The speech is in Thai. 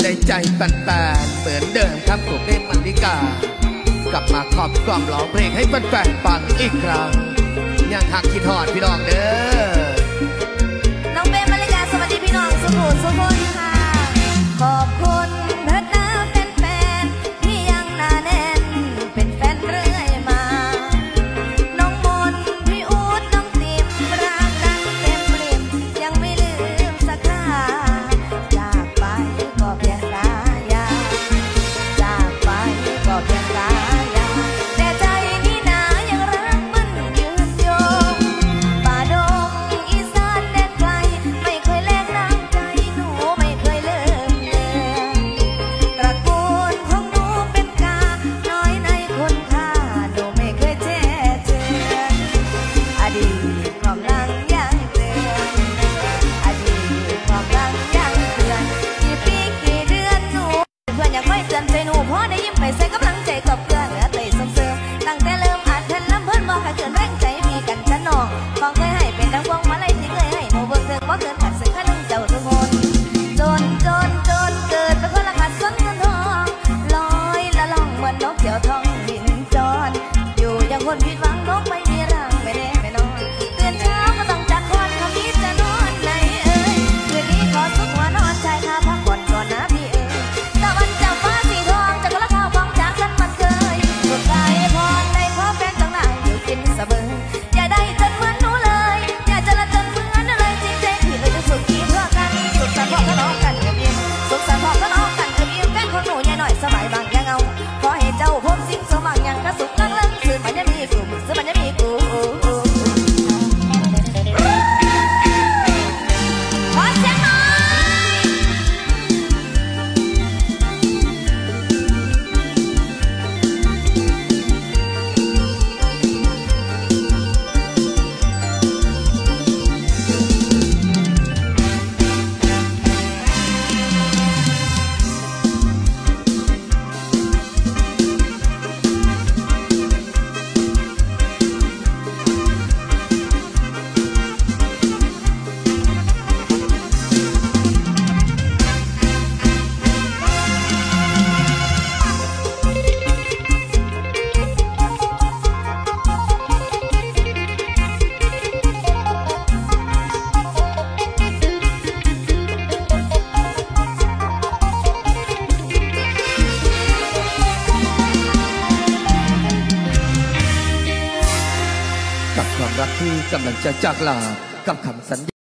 ใจปันเหมือนเดิมครับผมเล่นมันลิกากลับมาขอบกล่อมร้องเพลงให้แฟนๆฟังอีกครั้งยังหักคิดหอดพี่น้องเด้อน้องเบนมาริกาสวัสดีพี่น้องสุขุมสุขคนค่ะขอบคุณเถิดนะแฟนๆที่ยังหนาแน่นเป็นแฟนเรื่อยมาน้องมนพี่อู๊ดน้องติ๋มรักนั้นเต็มปริ่มยังไม่ลืมสักคราจากไปก็เพียงสายาจากไปก็เพียงสายาแต่ใจนี่นายังรักมันยืนยงป่าดงอีสานแดนไกลไม่เคยแลกน้ำใจหนูไม่เคยเลิมเลือนตระกูลของหนูเป็นกาน้อยในคนค่าหนูไม่เคยแช่เจือนอดีตความหลังยังเตือนอดีตความหลังยังเตือนกี่ปีกี่เดือนหนูเพื่อนอยากไม่เตือนใจหนูเพราะได้ยิ้มไปใส่กำลังใจกับเพื่อนและเตยส่งเสริมตั้งแต่เริ่มอัดแผ่นลำเพื่อนบอกให้เกินแรงใจมีกันฉันนองของเคยให้เป็นดังพวงมาลัยที่เคยให้หนูเบิกเถิงว่าเกินขัดสึกขัดหนึ่งเจ้าทุกคนจนเกิดเป็นคนละขัดสนเงินทองลอยละล่องเหมือนนกเกี่ยวทองบินจรอยู่อย่างคนผิดหวังนกไม่มีรังไม่แน่ไม่นอนตื่นเช้าก็ต้องจัดคอนคำนี้จะนอนไหนเอ่ยคืนนี้ขอสุขหัวนอนชายคาพักผ่อนก่อนนะพี่เอ๋ยตะวันจับฟ้าสีทองจากกระข้าวฟองจากฉันมันเคยสุดใจพรได้ขอแฟนจังหนังอยู่กินเสมออย่าได้จนเหมือนหนูเลยอย่าจะละจนเหมือนอะไรจริงใจพี่เลยจะสุขที่เพื่อกันสุขสันต์พ่อก็น้องกันเอิ่มอิ่มสุขสันต์พ่อก็น้องกันเอิ่มอิ่มแฟนของหนูยายหน่อยสบายบางยังเอาขอให้เจ้าพบสิ่งสว่างยังกระสุกกลางเลิงสื่อมันยังมีกลุ่มสื่อมันยังมีกูขอเสียงหน่อยกับความรักที่กำลังจะจากลากับคำสัญญา